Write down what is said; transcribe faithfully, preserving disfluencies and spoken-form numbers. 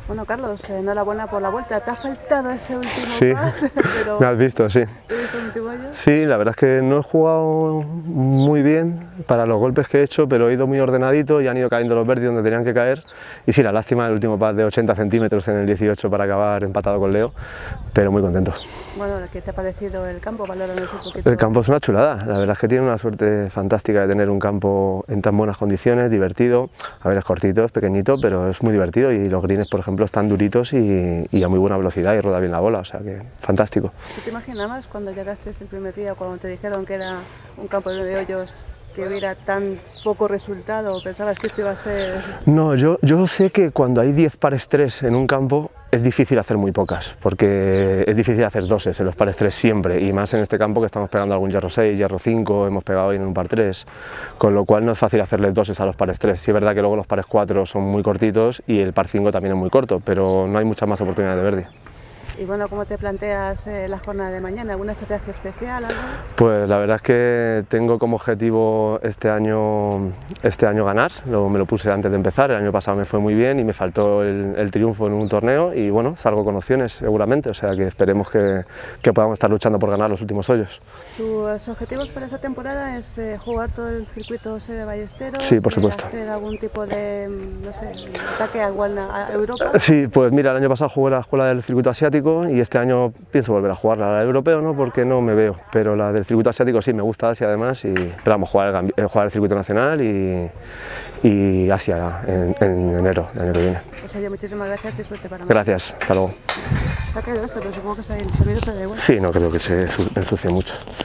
Bueno, Carlos, enhorabuena por la vuelta. ¿Te ha faltado ese último Sí, pas? Pero me has visto, sí. ¿te he visto el último hoyo? Sí, la verdad es que no he jugado muy bien para los golpes que he hecho, pero he ido muy ordenadito y han ido cayendo los verdes donde tenían que caer. Y sí, la lástima del último pas de ochenta centímetros en el dieciocho para acabar empatado con Leo, pero muy contento. Bueno, ¿qué te ha parecido el campo? Valóranos un poquito. El campo es una chulada, la verdad es que tiene una suerte fantástica de tener un campo en tan buenas condiciones, divertido. A ver, es cortito, es pequeñito, pero es muy divertido y los greens, por ejemplo, están duritos y, y a muy buena velocidad y roda bien la bola, o sea que fantástico. ¿Tú te imaginabas cuando llegaste el primer día, cuando te dijeron que era un campo de hoyos, que hubiera tan poco resultado? ¿Pensabas que esto iba a ser...? No, yo, yo sé que cuando hay diez pares tres en un campo es difícil hacer muy pocas, porque es difícil hacer doses en los pares tres siempre, y más en este campo que estamos pegando algún hierro seis, hierro cinco, hemos pegado hoy en un par tres, con lo cual no es fácil hacerle doses a los pares tres. Sí es verdad que luego los pares cuatro son muy cortitos y el par cinco también es muy corto, pero no hay muchas más oportunidades de birdie. Y bueno, ¿cómo te planteas eh, la jornada de mañana? ¿Alguna estrategia especial, algo? Pues la verdad es que tengo como objetivo este año, este año ganar, lo, me lo puse antes de empezar, el año pasado me fue muy bien y me faltó el, el triunfo en un torneo y bueno, salgo con opciones seguramente, o sea que esperemos que, que podamos estar luchando por ganar los últimos hoyos. ¿Tus objetivos para esta temporada es eh, jugar todo el circuito de Ballesteros? Sí, por supuesto. ¿Hacer algún tipo de, no sé, ataque a, a Europa? Sí, pues mira, el año pasado jugué la escuela del circuito asiático y este año pienso volver a jugar la del europeo, no porque no me veo, pero la del circuito asiático sí me gusta Asia además, y pero vamos, jugar el, jugar el circuito nacional y, y Asia en, en enero, el año que viene. Pues oye, muchísimas gracias y suerte para mí. Gracias, hasta luego. Se ha caído esto, pero supongo que se ha ido, se da igual. Sí, no creo que se ensucie mucho.